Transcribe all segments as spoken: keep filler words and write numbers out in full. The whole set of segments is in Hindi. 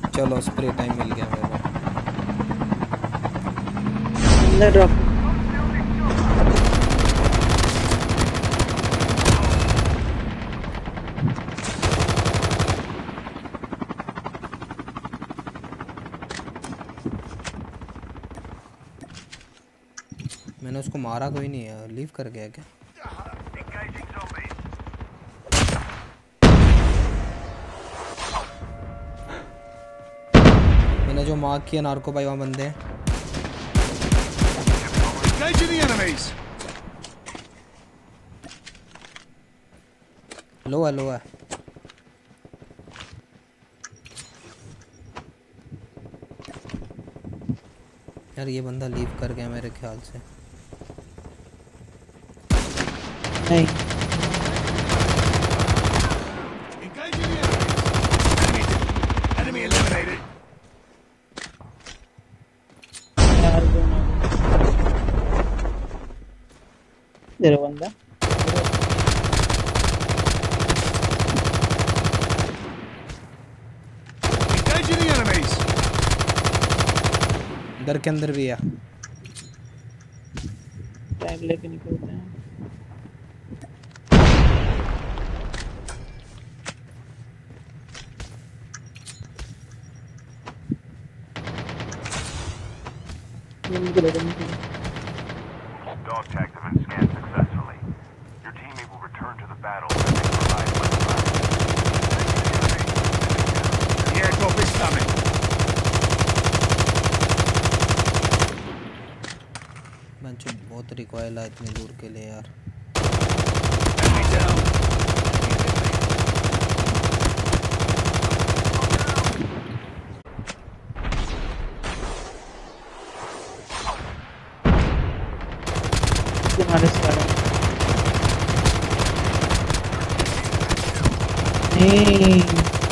चलो स्प्रे टाइम मिल गया मेरे को। अंदर ड्रॉप। मैंने उसको मारा कोई नहीं है, लीव कर गया क्या? मैंने जो मार्क किया नार्को भाई वहाँ बंदे हैं। लो है लो है। यार ये बंदा लीव कर गया मेरे ख्याल से। नहीं यार तेरा बंदा घर के अंदर भी है। टैग लेके निकलते हैं। Dog tags have been scanned successfully. Your teammate will return to the battle and provide fire. The airdrop is coming. बंचो बहुत रिकॉइल है इतनी दूर के लिए यार। Enemy down. तुम्हारे सारे नहीं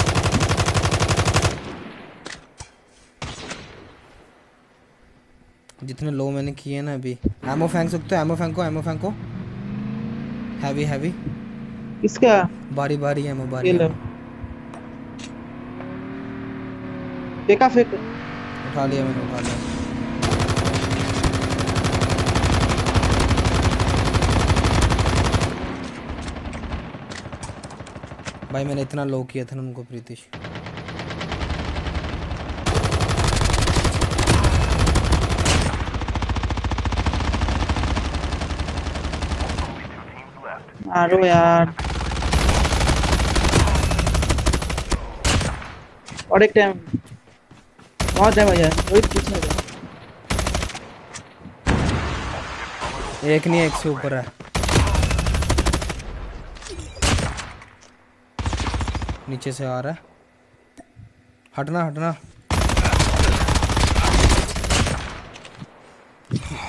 जितने लो मैंने किए ना अभी। एमो फेंक सकते हो, एमो फेंको एमो फेंको। हैवी हैवी किसका बारी बारी एमो बारी ये लो एमो। फेंका फेंक उठा लिया मैंने उठा लिया। भाई मैंने इतना लो किया था ना उनको प्रीतिश। मारो यार और एक टाइम बहुत है भैया रोहित पीछे है। एक नहीं एक से ऊपर है। नीचे से आ रहा है। हटना हटना।